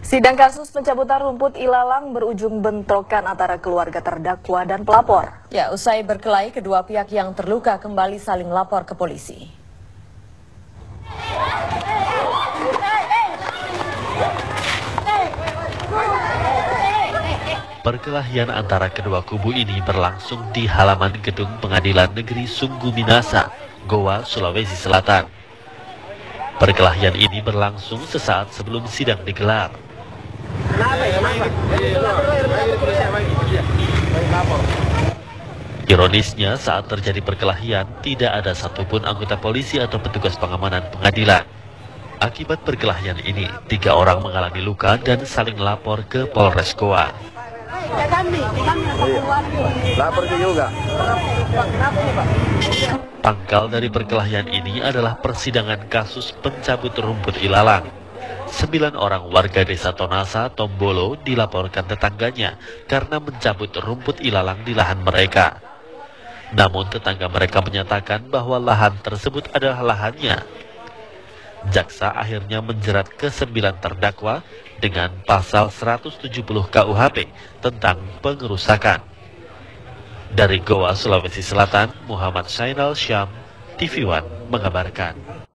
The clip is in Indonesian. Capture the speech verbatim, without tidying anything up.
Sidang kasus pencabutan rumput ilalang berujung bentrokan antara keluarga terdakwa dan pelapor. Ya, usai berkelahi, kedua pihak yang terluka kembali saling lapor ke polisi. Perkelahian antara kedua kubu ini berlangsung di halaman gedung Pengadilan Negeri Sungguh Minasa, Goa, Sulawesi Selatan. Perkelahian ini berlangsung sesaat sebelum sidang digelar. Ironisnya, saat terjadi perkelahian, tidak ada satupun anggota polisi atau petugas pengamanan pengadilan. Akibat perkelahian ini, tiga orang mengalami luka dan saling lapor ke Polres Goa. Lapor juga. Pangkal dari perkelahian ini adalah persidangan kasus pencabut rumput ilalang. Sembilan orang warga desa Tonasa, Tombolo dilaporkan tetangganya karena mencabut rumput ilalang di lahan mereka. Namun tetangga mereka menyatakan bahwa lahan tersebut adalah lahannya. Jaksa akhirnya menjerat kesembilan terdakwa dengan pasal seratus tujuh puluh K U H P tentang pengerusakan. Dari Goa, Sulawesi Selatan, Muhammad Sainal Syam, T V One mengabarkan.